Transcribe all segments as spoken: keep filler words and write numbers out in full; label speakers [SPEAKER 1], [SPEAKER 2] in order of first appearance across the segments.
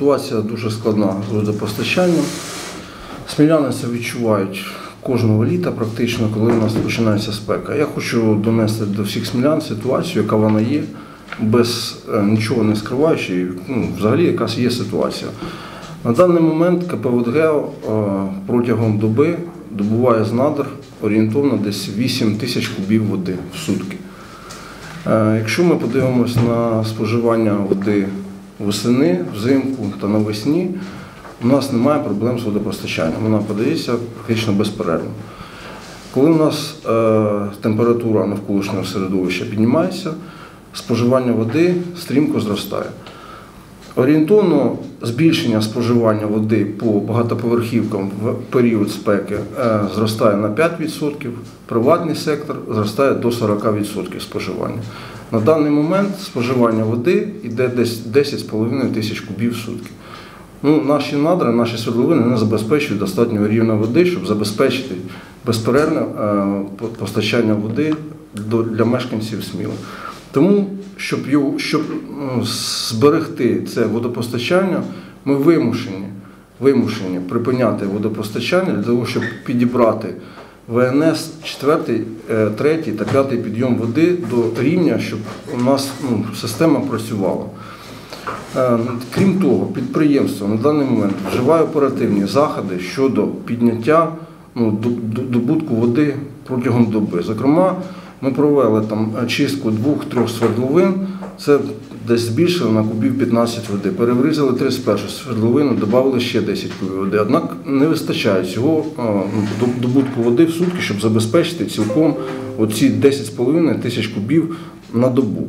[SPEAKER 1] ситуація дуже складна з водопостачанням. Сміляни це відчувають кожного літа практично, коли у нас починається спека. Я хочу донести до всіх смілян ситуацію, яка вона є, без нічого не скриваючи, ну, взагалі якась є ситуація. На даний момент КП «Водгео» протягом доби добуває з надр орієнтовно десь вісім тисяч кубів води в сутки. Якщо ми подивимося на споживання води восени, взимку та навесні, у нас немає проблем з водопостачанням, вона подається практично безперервно. Коли у нас е, температура навколишнього середовища піднімається, споживання води стрімко зростає. Орієнтовно збільшення споживання води по багатоповерхівкам в період спеки е, зростає на п'ять відсотків, приватний сектор зростає до сорока відсотків споживання. На даний момент споживання води йде десь десять з половиною тисяч кубів в сутки. Ну, наші надра, наші свердловини не забезпечують достатнього рівня води, щоб забезпечити безперервне е, постачання води до, для мешканців Сміли. Тому, щоб, його, щоб зберегти це водопостачання, ми вимушені, вимушені припиняти водопостачання для того, щоб підібрати В Н С четвертий, третій та п'ятий підйом води до рівня, щоб у нас ну, система працювала. Крім того, підприємство на даний момент вживає оперативні заходи щодо підняття ну, добутку води протягом доби. Зокрема, ми провели там чистку двох-трьох свердловин, це десь збільшили на кубів п'ятнадцять води. Переврізали тридцять першу свердловину, додали ще десять кубів води. Однак не вистачає цього ну, добутку води в сутки, щоб забезпечити цілком оці десять з половиною тисяч кубів на добу.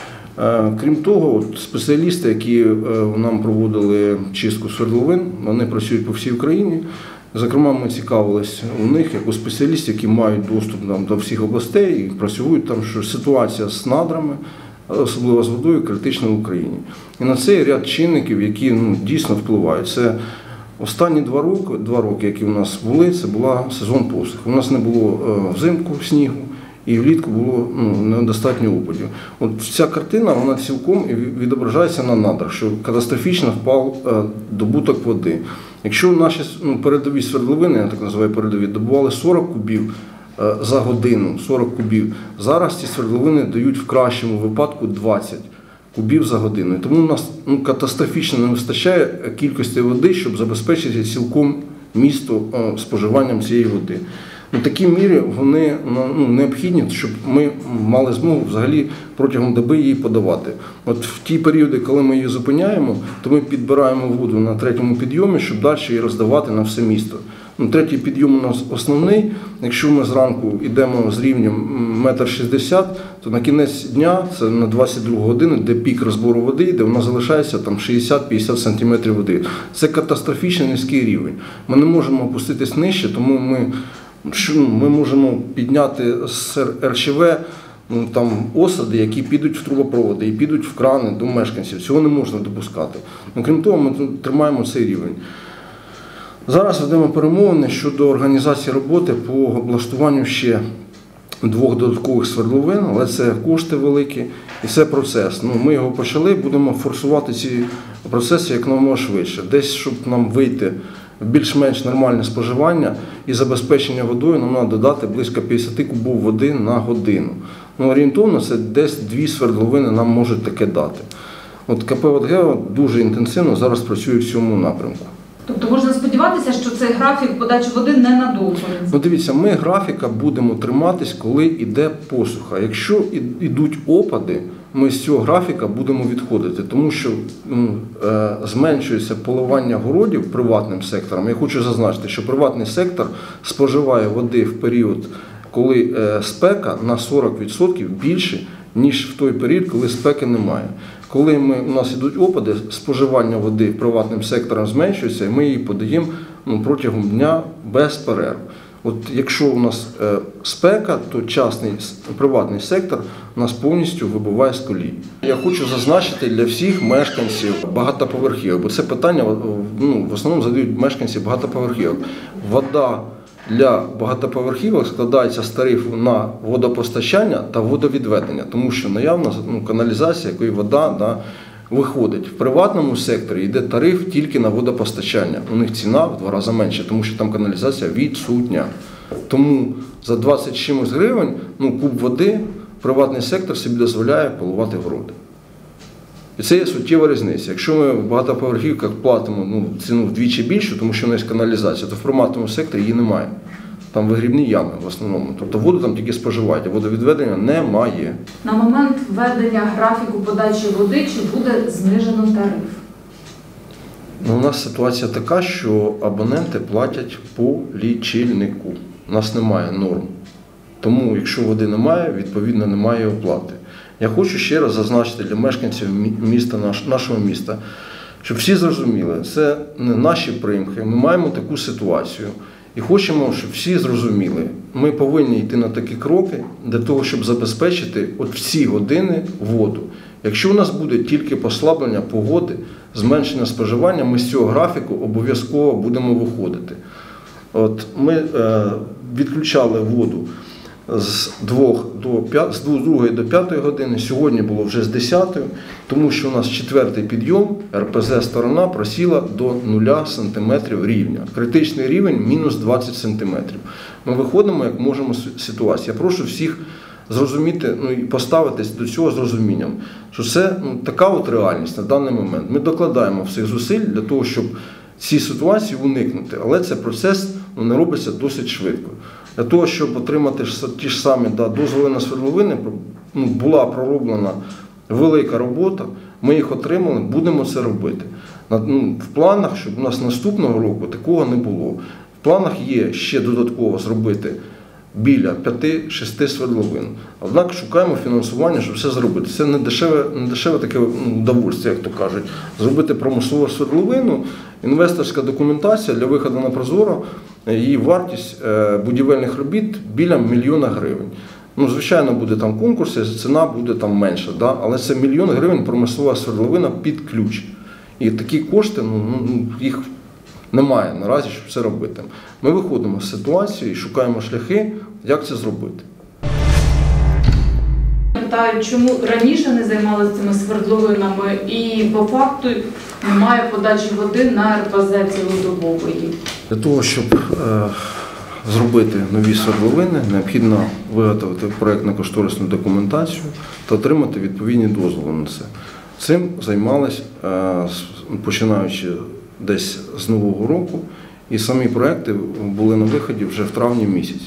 [SPEAKER 1] Крім того, от спеціалісти, які нам проводили чистку свердловин, вони працюють по всій Україні. Зокрема, ми цікавилися у них, як у спеціалістів, які мають доступ там, до всіх областей і працюють там, що ситуація з надрами, особливо з водою, критична в Україні. І на цей ряд чинників, які ну, дійсно впливають. Це останні два роки, два роки, які у нас були, це була сезон посухи. У нас не було взимку снігу. І влітку було ну, недостатньо опадів. От ця картина, вона цілком відображається на надрах, що катастрофічно впав е, добуток води. Якщо наші ну, передові свердловини, я так називаю передові, добували сорок кубів е, за годину, сорок кубів, зараз ці свердловини дають в кращому випадку двадцять кубів за годину. Тому у нас ну, катастрофічно не вистачає кількості води, щоб забезпечити цілком місто е, споживанням цієї води. У такій мірі вони ну, необхідні, щоб ми мали змогу взагалі протягом доби її подавати. От в ті періоди, коли ми її зупиняємо, то ми підбираємо воду на третьому підйомі, щоб далі її роздавати на все місто. Ну, третій підйом у нас основний. Якщо ми зранку йдемо з рівнем метр шістдесят, то на кінець дня, це на двадцять другу годину, де пік розбору води, де у нас залишається там шістдесят-п'ятдесят сантиметрів води. Це катастрофічно низький рівень. Ми не можемо опуститись нижче, тому ми Ми можемо підняти з Р Ч В ну, там, осади, які підуть в трубопроводи і підуть в крани до мешканців. Цього не можна допускати. Ну, крім того, ми тримаємо цей рівень. Зараз ведемо перемовини щодо організації роботи по облаштуванню ще двох додаткових свердловин, але це кошти великі і це процес. Ну, ми його почали, будемо форсувати ці процеси якомога швидше. Десь, щоб нам вийти в більш-менш нормальне споживання і забезпечення водою, нам треба додати близько п'ятдесят кубів води на годину. Ну, орієнтовно це десь дві свердловини нам можуть таке дати. От КП «Водгео» дуже інтенсивно зараз працює в цьому напрямку.
[SPEAKER 2] Тобто можна сподіватися, що цей графік подачі води ненадовго?
[SPEAKER 1] Ну, дивіться, ми графіка будемо триматись, коли йде посуха. Якщо йдуть опади, ми з цього графіка будемо відходити, тому що ну, е, зменшується поливання городів приватним сектором. Я хочу зазначити, що приватний сектор споживає води в період, коли е, спека на сорок відсотків більше, ніж в той період, коли спеки немає. Коли ми, у нас йдуть опади, споживання води приватним сектором зменшується, і ми її подаємо ну, протягом дня без перерв. От якщо у нас е, спека, то частний, приватний сектор нас повністю вибиває з колії. Я хочу зазначити для всіх мешканців багатоповерхівок, бо це питання ну, в основному задають мешканці багатоповерхівок. Вода для багатоповерхівок складається з тарифу на водопостачання та водовідведення, тому що наявна ну, каналізація, якої вода да, виходить, в приватному секторі йде тариф тільки на водопостачання. У них ціна в два рази менша, тому що там каналізація відсутня. Тому за двадцять чимось гривень, ну, куб води приватний сектор собі дозволяє поливати городи. І це є суттєва різниця. Якщо ми в багатоповерхівках платимо ну, ціну вдвічі більшу, тому що у нас є каналізація, то в приватному секторі її немає. Там вигрібні ями в основному. Тобто воду там тільки споживають, а водовідведення немає.
[SPEAKER 2] На момент введення графіку подачі води чи буде знижено тариф?
[SPEAKER 1] Ну, у нас ситуація така, що абоненти платять по лічильнику. У нас немає норм. Тому, якщо води немає, відповідно немає оплати. Я хочу ще раз зазначити для мешканців міста, нашого міста, щоб всі зрозуміли, це не наші примхи, ми маємо таку ситуацію. І хочемо, щоб всі зрозуміли, ми повинні йти на такі кроки для того, щоб забезпечити от всі години воду. Якщо у нас буде тільки послаблення погоди, зменшення споживання, ми з цього графіку обов'язково будемо виходити. От ми е, відключали воду з двох до п'ятої, з другої до п'ятої години, сьогодні було вже з десятої, тому що у нас четвертий підйом, ер пе зет сторона просіла до нуля сантиметрів рівня. Критичний рівень – мінус двадцять сантиметрів. Ми виходимо, як можемо з ситуації. Я прошу всіх зрозуміти, ну і поставитись до цього з розумінням, що це ну, така от реальність на даний момент. Ми докладаємо всіх зусиль для того, щоб ці ситуації уникнути, але цей процес ну, не робиться досить швидко. Для того, щоб отримати ті ж самі да, дозволи на свердловини, ну, була пророблена велика робота, ми їх отримали, будемо це робити. Ну, в планах, щоб у нас наступного року такого не було. В планах є ще додатково зробити біля п'яти-шести свердловин. Однак шукаємо фінансування, щоб все зробити. Це не дешеве, не дешеве таке ну, удовольствие, як то кажуть. Зробити промислову свердловину, інвесторська документація для виходу на Прозоро, її вартість будівельних робіт біля мільйона гривень. Ну, звичайно, буде там конкурс, ціна буде там менша, да? Але це мільйон гривень промислова свердловина під ключ. І такі кошти, ну, ну їх немає наразі, щоб це робити. Ми виходимо з ситуації і шукаємо шляхи, як це зробити.
[SPEAKER 2] Питаю, чому раніше не займалися цими свердловинами і по факту немає подачі води на ер пе зет цілодобової?
[SPEAKER 1] Для того, щоб е, зробити нові свердловини, необхідно виготовити проєктно-кошторисну документацію та отримати відповідні дозволи на це. Цим займалися, е, починаючи десь з Нового року, і самі проекти були на виході вже в травні місяці.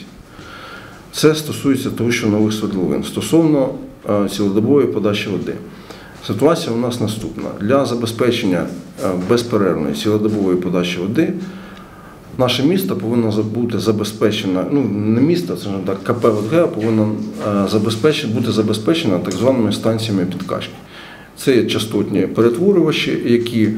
[SPEAKER 1] Це стосується того, що нових свердловин. Стосовно е, цілодобової подачі води. Ситуація у нас наступна. Для забезпечення е, безперервної цілодобової подачі води наше місто повинно бути забезпечено, ну не місто, це так, ка пе ВодГео повинно е, забезпечено, бути забезпечено так званими станціями підкачки. Це є частотні перетворювачі, які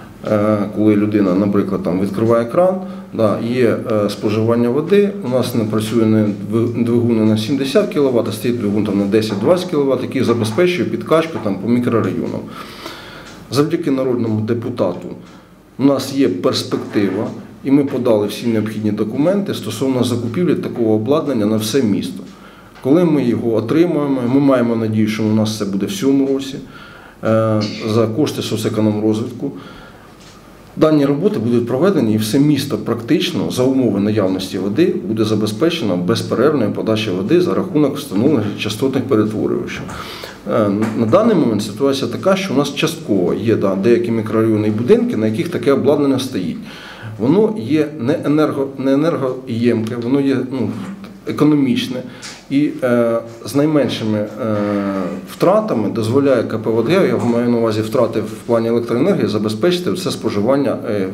[SPEAKER 1] коли людина, наприклад, там, відкриває кран, да, є е, споживання води, у нас не працює не двигун на сімдесят кіловат, а стоїть двигун там, на десять-двадцять кіловат, який забезпечує підкачку там, по мікрорайонам. Завдяки народному депутату у нас є перспектива, і ми подали всі необхідні документи стосовно закупівлі такого обладнання на все місто. Коли ми його отримаємо, ми маємо надію, що у нас це буде в цьому році, е, за кошти соцекономрозвитку. Дані роботи будуть проведені і все місто практично за умови наявності води буде забезпечено безперервною подачею води за рахунок встановлених частотних перетворювачів. На даний момент ситуація така, що у нас частково є да, деякі мікрорайони і будинки, на яких таке обладнання стоїть. Воно є не, енерго, не енергоємке, воно є ну, економічне і е, з найменшими е, втратами дозволяє ка пе ВодГео, я маю на увазі втрати в плані електроенергії, забезпечити це споживання, е,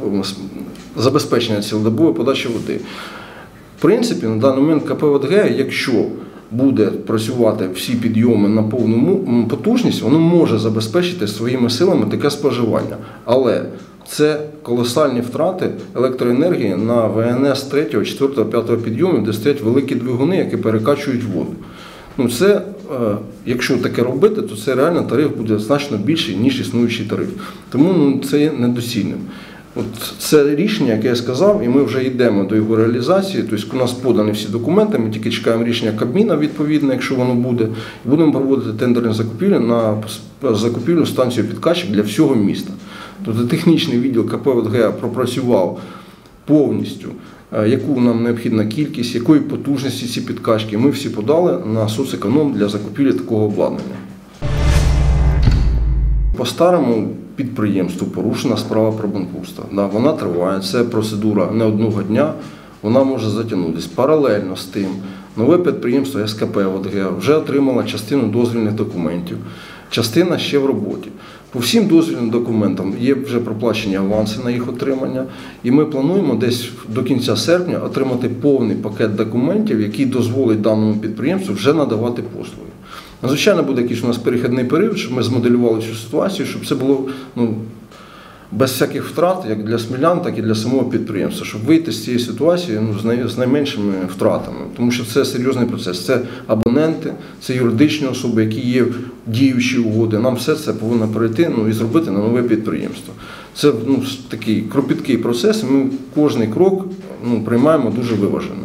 [SPEAKER 1] забезпечення цілодобової подачі води. В принципі, на даний момент ка пе ВодГео, якщо буде працювати всі підйоми на повну потужність, воно може забезпечити своїми силами таке споживання. Але це колосальні втрати електроенергії на ве ен ес третього, четвертого, п'ятого підйомів, де стоять великі двигуни, які перекачують воду. Ну, це, якщо таке робити, то це реально тариф буде значно більший, ніж існуючий тариф. Тому ну, це є недоцільним. От це рішення, яке я сказав, і ми вже йдемо до його реалізації. Тобто у нас подані всі документи, ми тільки чекаємо рішення Кабміна відповідне, якщо воно буде, і будемо проводити тендерні закупівлі на закупівлю станцію підкачок для всього міста. Тобто технічний відділ КП ВДГ пропрацював повністю, яку нам необхідна кількість, якої потужності ці підкачки. Ми всі подали на соцеконом для закупівлі такого обладнання. По старому підприємству порушена справа про банкрутство. Да, вона триває, це процедура не одного дня, вона може затягнутися. Паралельно з тим, нове підприємство СКП ВДГ вже отримало частину дозвільних документів, частина ще в роботі. По всім дозвільним документам є вже проплачені аванси на їх отримання, і ми плануємо десь до кінця серпня отримати повний пакет документів, який дозволить даному підприємству вже надавати послуги. Звичайно, буде якийсь у нас перехідний період, щоб ми змоделювали цю ситуацію, щоб це було ну, без всяких втрат, як для смілян, так і для самого підприємства, щоб вийти з цієї ситуації ну, з, най, з найменшими втратами. Тому що це серйозний процес. Це абоненти, це юридичні особи, які є діючі угоди. Нам все це повинно перейти ну, і зробити на нове підприємство. Це ну, такий кропіткий процес, і ми кожний крок ну, приймаємо дуже виважено.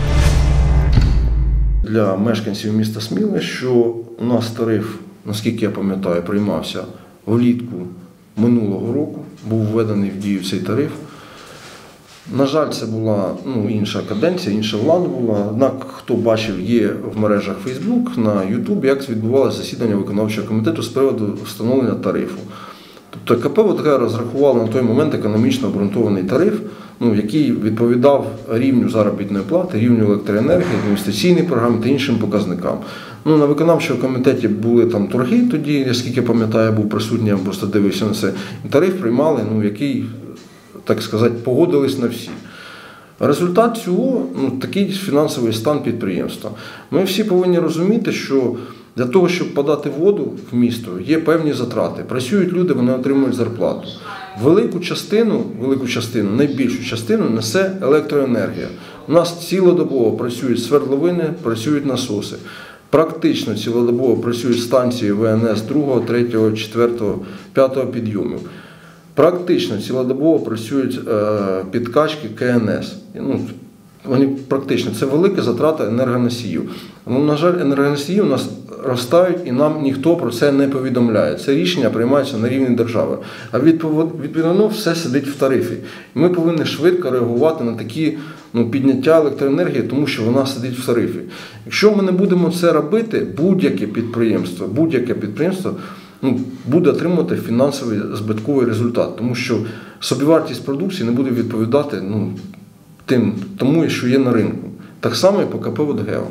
[SPEAKER 1] Для мешканців міста Сміли, що у нас тариф, наскільки я пам'ятаю, приймався влітку минулого року, був введений в дію цей тариф. На жаль, це була ну, інша каденція, інша влада була. Однак, хто бачив, є в мережах Facebook, на YouTube, як відбувалося засідання виконавчого комітету з приводу встановлення тарифу. Тобто КП ВДГ розрахувало на той момент економічно обґрунтований тариф, ну, який відповідав рівню заробітної плати, рівню електроенергії, інвестиційній програмі та іншим показникам. Ну, на виконавчому комітеті були там торги тоді, наскільки пам'ятаю, я був присутній, я просто дивився на це. І тариф приймали, ну, який, так сказати, погодились на всі. Результат цього ну, такий фінансовий стан підприємства. Ми всі повинні розуміти, що для того, щоб подати воду в місто, є певні затрати. Працюють люди, вони отримують зарплату. Велику частину, велику частину, найбільшу частину несе електроенергія. У нас цілодобово працюють свердловини, працюють насоси. Практично цілодобово працюють станції ВНС другого, третього, четвертого, п'ятого підйомів. Практично цілодобово працюють е, підкачки КНС. Ну, вони практично, це велика затрата енергоносіїв. Ну, на жаль, енергоносії у нас ростають і нам ніхто про це не повідомляє. Це рішення приймається на рівні держави. А відповідно все сидить в тарифі. І ми повинні швидко реагувати на такі ну, підняття електроенергії, тому що вона сидить в тарифі. Якщо ми не будемо це робити, будь-яке підприємство, будь-яке підприємство ну, буде отримувати фінансовий збитковий результат, тому що собівартість продукції не буде відповідати ну, тим, тому, що є на ринку. Так само і по КП ВДГ.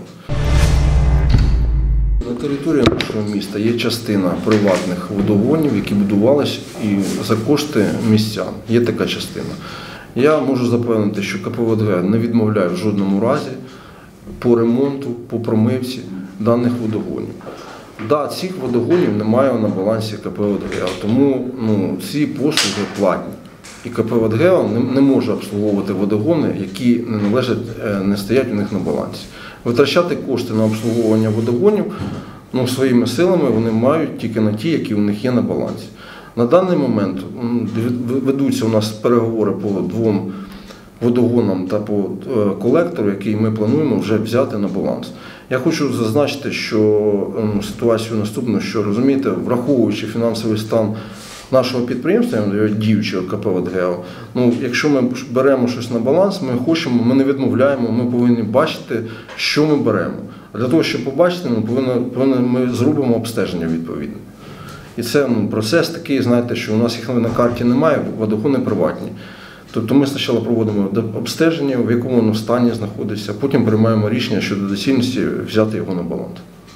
[SPEAKER 1] На території нашого міста є частина приватних водогонів, які будувалися і за кошти містян. Є така частина. Я можу запевнити, що КП ВДГ не відмовляє в жодному разі по ремонту, по промивці даних водогонів. Да, цих водогонів немає на балансі КП ВДГ, тому ну, ці послуги платні. І КП ВДГ не, не може обслуговувати водогони, які не належать, не стоять у них на балансі. Витрачати кошти на обслуговування водогонів ну, своїми силами вони мають тільки на ті, які у них є на балансі. На даний момент ведуться у нас переговори по двом водогонам та по колектору, який ми плануємо вже взяти на баланс. Я хочу зазначити, що ну, ситуацію наступну, що, розумієте, враховуючи фінансовий стан нашого підприємства, діючого КП ВДГ, ну, якщо ми беремо щось на баланс, ми хочемо, ми не відмовляємо, ми повинні бачити, що ми беремо. А для того, щоб побачити, ми, повинні, повинні, ми зробимо обстеження відповідно. І це ну, процес такий, знаєте, що у нас їх на карті немає, водогони приватні. Тобто ми спочатку проводимо обстеження, в якому воно стані знаходиться, потім приймаємо рішення щодо доцільності взяти його на баланс.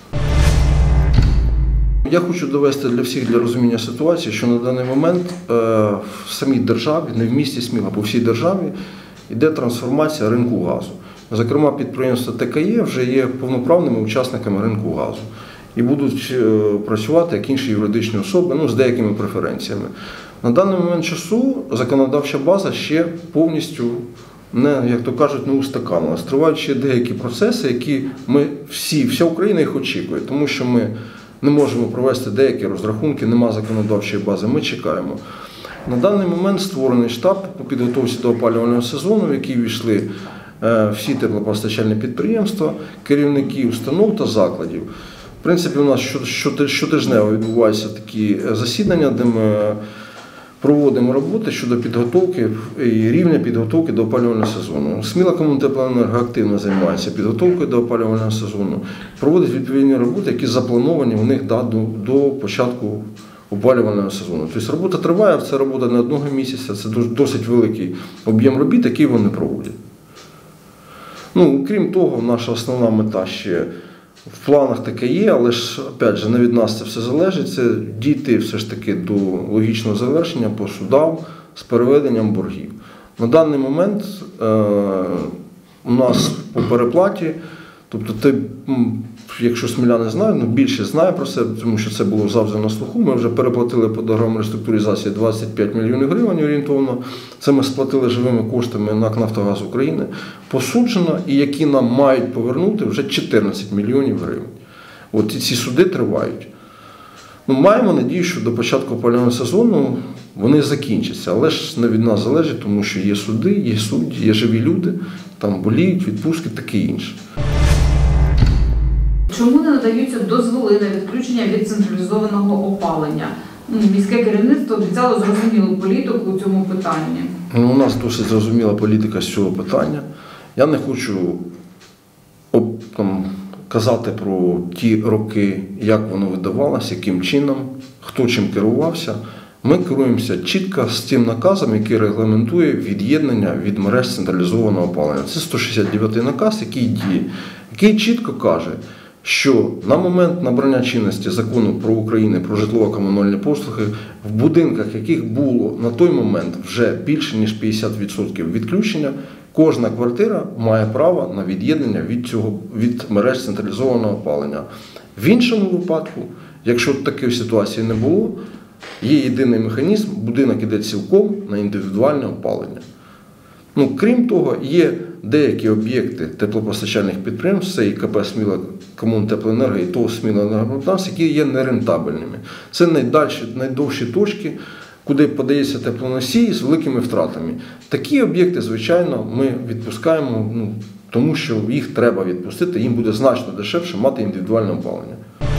[SPEAKER 1] Я хочу довести для всіх для розуміння ситуації, що на даний момент е, в самій державі, не в місті Сміла, а по всій державі, йде трансформація ринку газу. Зокрема, підприємства ТКЄ вже є повноправними учасниками ринку газу і будуть е, працювати як інші юридичні особи ну, з деякими преференціями. На даний момент часу законодавча база ще повністю не, як то кажуть, не устаканилась. Тривають ще деякі процеси, які ми всі, вся Україна їх очікує, тому що ми не можемо провести деякі розрахунки, нема законодавчої бази, ми чекаємо. На даний момент створений штаб по підготовці до опалювального сезону, в який війшли всі теплопостачальні підприємства, керівники установ та закладів. В принципі, у нас щотижнево відбуваються такі засідання, де ми проводимо роботи щодо підготовки і рівня підготовки до опалювального сезону. Сміла Комунтеплоенерго активно займається підготовкою до опалювального сезону, проводить відповідні роботи, які заплановані у них до, до початку опалювального сезону. Тобто робота триває, це робота не одного місяця, це досить великий об'єм робіт, який вони проводять. Ну, крім того, наша основна мета ще в планах таке є, але ж, опять же, не від нас це все залежить, це дійти все ж таки до логічного завершення по судам з переведенням боргів. На даний момент е, у нас по переплаті, тобто ти, якщо сміляни знають, ну, більше знає про це, тому що це було завжди на слуху, ми вже переплатили по програмі реструктуризації двадцять п'ять мільйонів гривень орієнтовно, це ми сплатили живими коштами НАК «Нафтогаз України», посуджено, і які нам мають повернути вже чотирнадцять мільйонів гривень. От і ці суди тривають. Ну, маємо надію, що до початку опалювального сезону вони закінчаться, але ж не від нас залежить, тому що є суди, є судді, є живі люди, там боліють, відпустки, таке інше.
[SPEAKER 2] Чому не надаються дозволи на відключення від централізованого опалення? Міське керівництво обіцяло зрозумілу політику у цьому питанні.
[SPEAKER 1] Ну, у нас досить зрозуміла політика з цього питання. Я не хочу там, казати про ті роки, як воно видавалося, яким чином, хто чим керувався. Ми керуємося чітко з тим наказом, який регламентує від'єднання від мереж централізованого опалення. Це сто шістдесят дев'ятий наказ, який діє, який чітко каже, що на момент набрання чинності Закону про Україну про житлово-комунальні послуги в будинках, яких було на той момент вже більше ніж п'ятдесят відсотків відключення, кожна квартира має право на від'єднання від цього від мереж централізованого опалення. В іншому випадку, якщо такої ситуації не було, є єдиний механізм, будинок іде цілком на індивідуальне опалення. Ну, крім того, є деякі об'єкти теплопостачальних підприємств, це і КП «Сміла Комунтеплоенерго», і ТОВ «Сміла Енергопродукт», які є нерентабельними. Це найдальші, найдовші точки, куди подається теплоносій з великими втратами. Такі об'єкти, звичайно, ми відпускаємо, ну, тому що їх треба відпустити, їм буде значно дешевше мати індивідуальне опалення.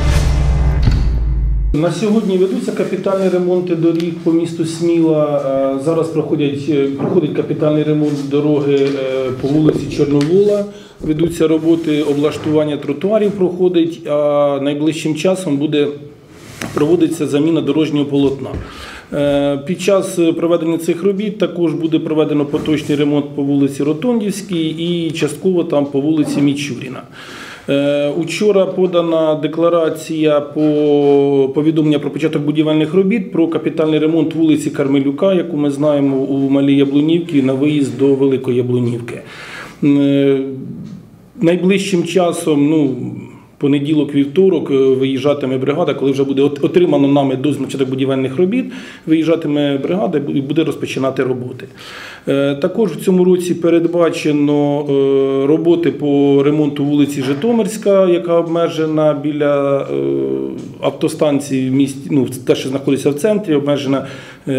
[SPEAKER 3] На сьогодні ведуться капітальні ремонти доріг по місту Сміла. Зараз проходять, проходить капітальний ремонт дороги по вулиці Чорновола. Ведуться роботи, облаштування тротуарів проходить, а найближчим часом буде проводитися заміна дорожнього полотна. Під час проведення цих робіт також буде проведено поточний ремонт по вулиці Ротондівській і частково там по вулиці Мічуріна. Учора подана декларація по повідомлення про початок будівельних робіт про капітальний ремонт вулиці Кармелюка, яку ми знаємо у Малій Яблунівці на виїзд до Великої Яблунівки. Найближчим часом, ну, понеділок-вівторок виїжджатиме бригада, коли вже буде отримано нами дозвіл на початок будівельних робіт, виїжджатиме бригада і буде розпочинати роботи. Також в цьому році передбачено роботи по ремонту вулиці Житомирська, яка обмежена біля автостанції в місті, ну, те, що знаходиться в центрі, обмежена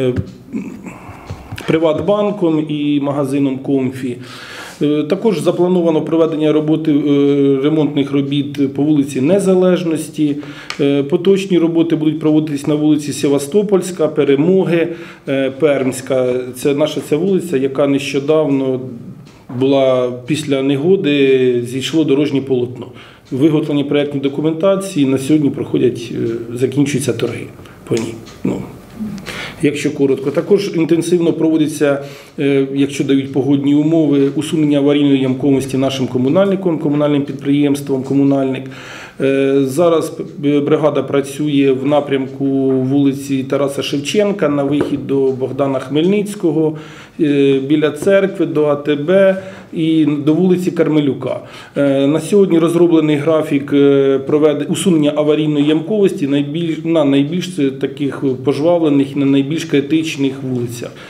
[SPEAKER 3] Приватбанком і магазином «Комфі». Також заплановано проведення роботи ремонтних робіт по вулиці Незалежності. Поточні роботи будуть проводитись на вулиці Севастопольська, Перемоги, Пермська. Це наша ця вулиця, яка нещодавно була після негоди, зійшло дорожнє полотно. Виготовлені проєктні документації, на сьогодні проходять, закінчуються торги по ній. Ну, якщо коротко. Також інтенсивно проводиться, якщо дають погодні умови, усунення аварійної ямковості нашим комунальником, комунальним підприємством «Комунальник». Зараз бригада працює в напрямку вулиці Тараса Шевченка на вихід до Богдана Хмельницького, біля церкви, до А Те Бе і до вулиці Кармелюка. На сьогодні розроблений графік усунення аварійної ямковості на найбільш таких пожвавлених і на найбільш критичних вулицях.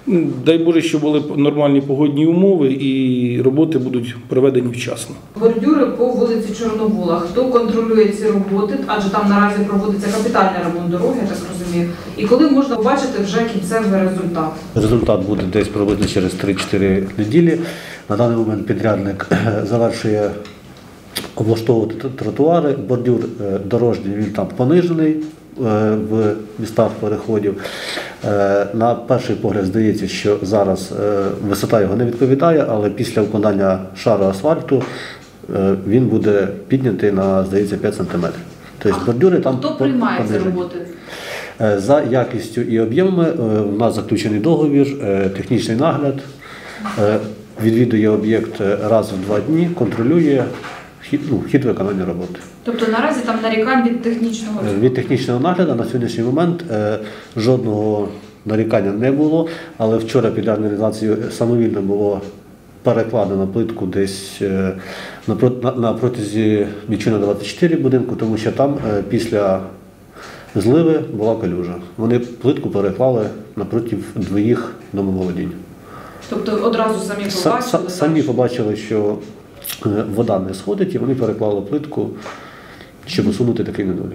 [SPEAKER 3] Дай Боже, щоб були нормальні погодні умови і роботи будуть проведені вчасно.
[SPEAKER 2] Бордюри по вулиці Чорновола. Хто контролює ці роботи? Адже там наразі проводиться капітальний ремонт дороги, я так розумію. І коли можна побачити вже кінцевий результат?
[SPEAKER 4] Результат буде десь приблизно через три-чотири неділі. На даний момент підрядник завершує облаштовувати тротуари, бордюр дорожній, він там понижений в містах переходів. На перший погляд здається, що зараз висота його не відповідає, але після виконання шару асфальту він буде піднятий на, здається, п'ять сантиметрів. Тобто бордюри там
[SPEAKER 2] Хто приймає ці
[SPEAKER 4] понижені.
[SPEAKER 2] роботи?
[SPEAKER 4] За якістю і об'ємами у нас заключений договір, технічний нагляд, відвідує об'єкт раз в два дні, контролює хід, ну, хід виконання роботи.
[SPEAKER 2] Тобто наразі там нарікань від технічного
[SPEAKER 4] Від технічного нагляду на сьогоднішній момент жодного нарікання не було, але вчора під організацією самовільно було перекладено плитку десь на протязі Мічуна двадцять чотири будинку, тому що там після зливи була калюжа. Вони плитку переклали напроти двоїх домоволодінь.
[SPEAKER 2] Тобто одразу самі побачили?
[SPEAKER 4] Самі побачили, що вода не сходить, і вони переклали плитку, щоб усунути такий недолік.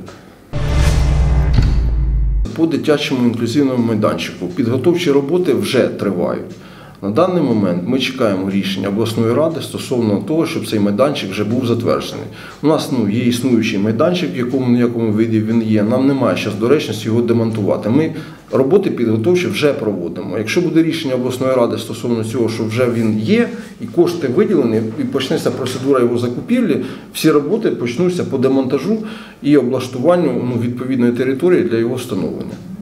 [SPEAKER 1] По дитячому інклюзивному майданчику підготовчі роботи вже тривають. На даний момент ми чекаємо рішення обласної ради стосовно того, щоб цей майданчик вже був затверджений. У нас ну, є існуючий майданчик, в якому ніякому виді він є. Нам немає зараз доречності його демонтувати. Ми роботи підготовчі вже проводимо. Якщо буде рішення обласної ради стосовно цього, що вже він є, і кошти виділені, і почнеться процедура його закупівлі, всі роботи почнуться по демонтажу і облаштуванню ну, відповідної території для його встановлення.